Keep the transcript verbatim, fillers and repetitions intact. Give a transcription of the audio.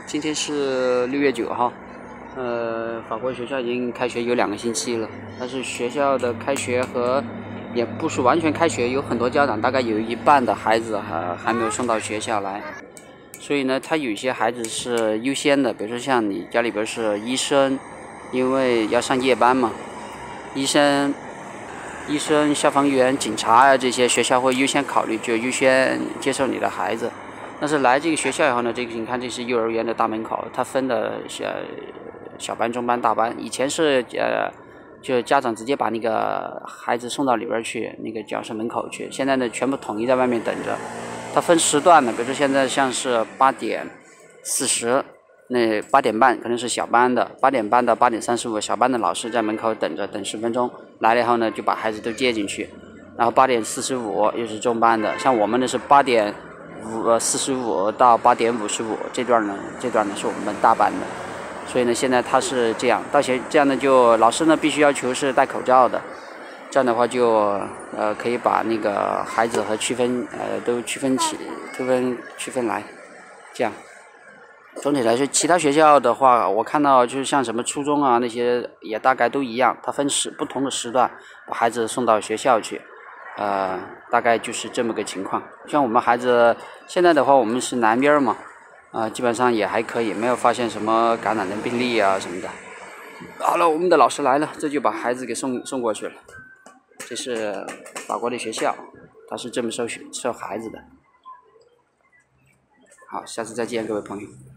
今天是六月九号，呃，法国学校已经开学有两个星期了，但是学校的开学和也不是完全开学，有很多家长大概有一半的孩子还还没有送到学校来，所以呢，他有些孩子是优先的，比如说像你家里边是医生，因为要上夜班嘛，医生。医生、消防员、警察啊，这些学校会优先考虑，就优先接受你的孩子。但是来这个学校以后呢，这个你看这是幼儿园的大门口，它分的小小班、中班、大班。以前是呃，就家长直接把那个孩子送到里边去，那个教室门口去。现在呢，全部统一在外面等着。它分时段的，比如说现在像是八点四十。那八点半可能是小班的，八点半到八点三十五，小班的老师在门口等着，等十分钟，来了以后呢，就把孩子都接进去。然后八点四十五又是中班的，像我们的是八点五四十五到八点五十五这段呢，这段呢是我们大班的。所以呢，现在他是这样，到学这样呢，就老师呢必须要求是戴口罩的，这样的话就呃可以把那个孩子和区分呃都区分起，区分区分来，这样。总体来说，其他学校的话，我看到就是像什么初中啊那些也大概都一样，它分时不同的时段把孩子送到学校去，呃，大概就是这么个情况。像我们孩子现在的话，我们是南边嘛，啊、呃，基本上也还可以，没有发现什么感染的病例啊什么的。好了，我们的老师来了，这就把孩子给送送过去了。这是法国的学校，他是这么收学收孩子的。好，下次再见，各位朋友。